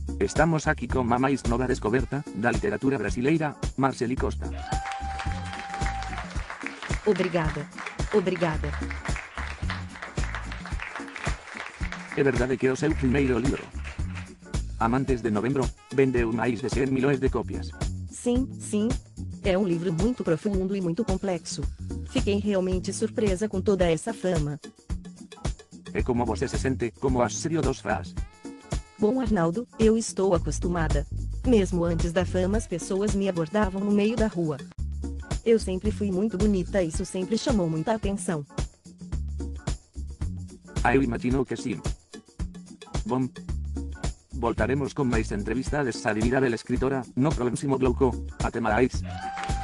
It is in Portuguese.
Estamos aqui com a máis nova descoberta da literatura brasileira, Marcely Costa. Obrigada. Obrigada. É verdade que o seu primeiro livro, Amantes de Novembro, vendeu máis de 100 milhões de cópias. Sim, sim. É um livro muito profundo e muito complexo. Fiquei realmente surpresa com toda essa fama. E como você se sente como assédio dos fãs? Bom, Arnaldo, eu estou acostumada. Mesmo antes da fama, as pessoas me abordavam no meio da rua. Eu sempre fui muito bonita e isso sempre chamou muita atenção. Eu imagino que sim. Bom, voltaremos com mais entrevistas de Sadirida da escritora no próximo bloco. Até mais.